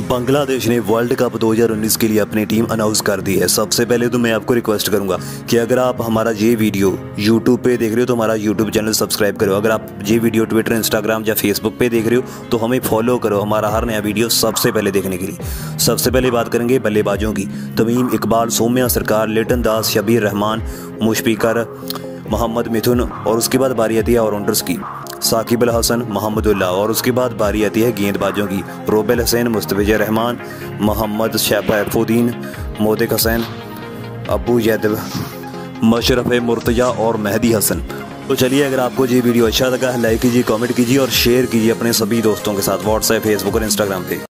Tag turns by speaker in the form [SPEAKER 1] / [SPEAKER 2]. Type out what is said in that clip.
[SPEAKER 1] बांग्लादेश ने world cup 2019 के लिए अपनी टीम अनाउंस कर दी है। सबसे पहले तो मैं आपको रिक्वेस्ट करूंगा कि अगर आप हमारा ये वीडियो यूट्यूब पे देख रहे हो तो हमारा यूट्यूब चैनल सब्सक्राइब करो। अगर आप ये वीडियो ट्विटर, इंस्टाग्राम या फेसबुक पे देख रहे हो तो हमें फॉलो करो, हमारा हर नया वीडियो सबसे पहले देखने के लिए। सबसे पहले बात करेंगे बल्लेबाजों की। तमीम इकबाल, सौम्या सरकार, लिटन दास, शबीर रहमान, मुशफिकर, मोहम्मद मिथुन और उसके बाद बारी आती है ऑलराउंडर्स की। साकिब अल हसन, मोहम्मदुल्लाह और उसके बाद बारी आती है गेंदबाजों की। रोबेल हुसैन, मुस्तफिजुर रहमान, मोहम्मद शैफुद्दीन, मोदिक हुसैन, अबू जैद, मशरफ मुर्तजा और मेहदी हसन। तो चलिए, अगर आपको ये वीडियो अच्छा लगा लाइक कीजिए, कमेंट कीजिए और शेयर कीजिए अपने सभी दोस्तों के साथ व्हाट्सएप, फेसबुक और इंस्टाग्राम पे।